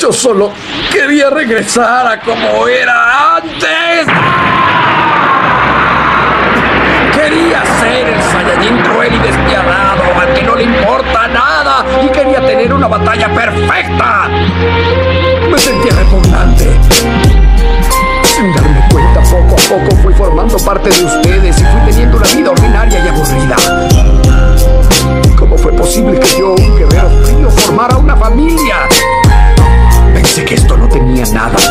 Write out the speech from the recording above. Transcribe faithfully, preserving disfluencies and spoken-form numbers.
Yo solo quería regresar a como era antes. Quería ser el Saiyajin cruel y despiadado, al que no le importa nada, y quería tener una batalla perfecta. Me sentía repugnante. Sin darme cuenta, poco a poco fui formando parte de ustedes y fui teniendo una vida ordinaria y aburrida. ¿Cómo fue posible que yo, un guerrero frío, formara una familia? Pensé que esto no tenía nada